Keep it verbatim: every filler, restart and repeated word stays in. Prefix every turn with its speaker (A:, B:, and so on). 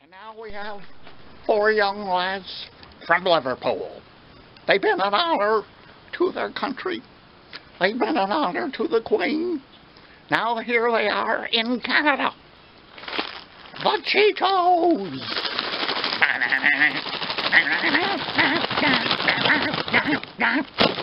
A: And now we have four young lads from Liverpool. They've been an honor to their country. They've been an honor to the Queen. Now here they are in Canada. The Cheetos!